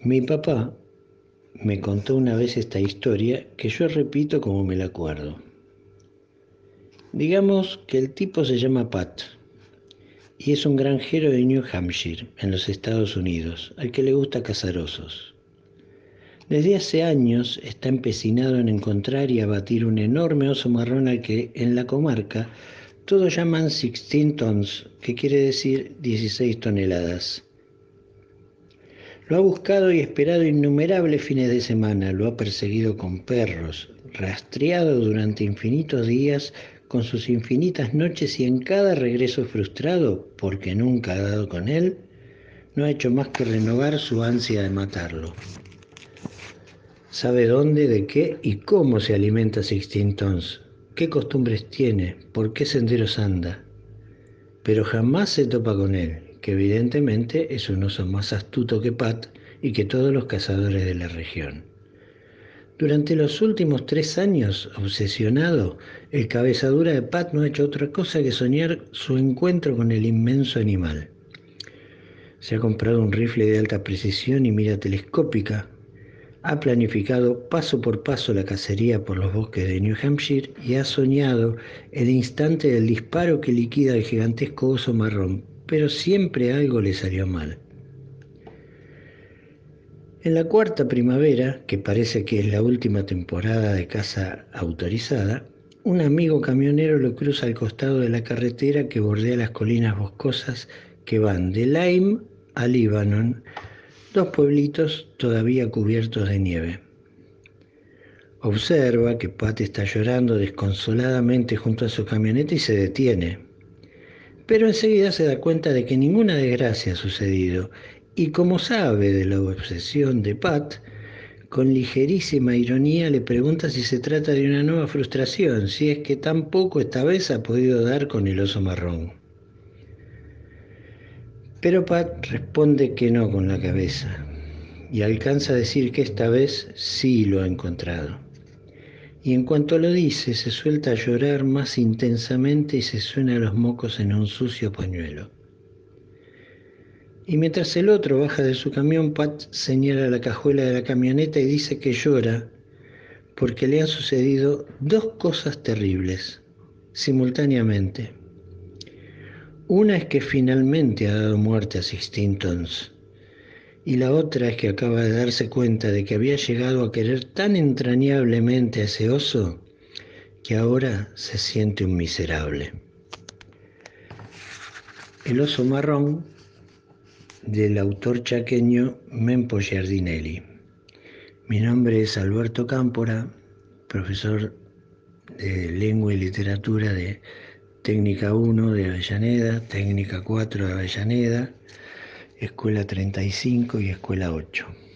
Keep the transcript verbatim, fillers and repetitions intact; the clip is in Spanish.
Mi papá me contó una vez esta historia que yo repito como me la acuerdo. Digamos que el tipo se llama Pat y es un granjero de New Hampshire, en los Estados Unidos, al que le gusta cazar osos. Desde hace años está empecinado en encontrar y abatir un enorme oso marrón al que en la comarca todos llaman sixteen tons, que quiere decir dieciséis toneladas. Lo ha buscado y esperado innumerables fines de semana, lo ha perseguido con perros, rastreado durante infinitos días con sus infinitas noches y en cada regreso frustrado, porque nunca ha dado con él, no ha hecho más que renovar su ansia de matarlo. Sabe dónde, de qué y cómo se alimenta Sixteen Tons, qué costumbres tiene, por qué senderos anda, pero jamás se topa con él, que evidentemente es un oso más astuto que Pat y que todos los cazadores de la región. Durante los últimos tres años, obsesionado, el cabezadura de Pat no ha hecho otra cosa que soñar su encuentro con el inmenso animal. Se ha comprado un rifle de alta precisión y mira telescópica, ha planificado paso por paso la cacería por los bosques de New Hampshire y ha soñado el instante del disparo que liquida al gigantesco oso marrón, pero siempre algo le salió mal. En la cuarta primavera, que parece que es la última temporada de caza autorizada, un amigo camionero lo cruza al costado de la carretera que bordea las colinas boscosas que van de Lyme a Libanon, dos pueblitos todavía cubiertos de nieve. Observa que Pat está llorando desconsoladamente junto a su camioneta y se detiene. Pero enseguida se da cuenta de que ninguna desgracia ha sucedido y como sabe de la obsesión de Pat, con ligerísima ironía le pregunta si se trata de una nueva frustración, si es que tampoco esta vez ha podido dar con el oso marrón. Pero Pat responde que no con la cabeza y alcanza a decir que esta vez sí lo ha encontrado. Y en cuanto lo dice, se suelta a llorar más intensamente y se suena los mocos en un sucio pañuelo. Y mientras el otro baja de su camión, Pat señala la cajuela de la camioneta y dice que llora porque le han sucedido dos cosas terribles, simultáneamente. Una es que finalmente ha dado muerte a Sixteen Tons, y la otra es que acaba de darse cuenta de que había llegado a querer tan entrañablemente a ese oso que ahora se siente un miserable. El oso marrón, del autor chaqueño Mempo Giardinelli. Mi nombre es Alberto Cámpora, profesor de Lengua y Literatura de Técnica uno de Avellaneda, Técnica cuatro de Avellaneda, Escuela treinta y cinco y Escuela ocho.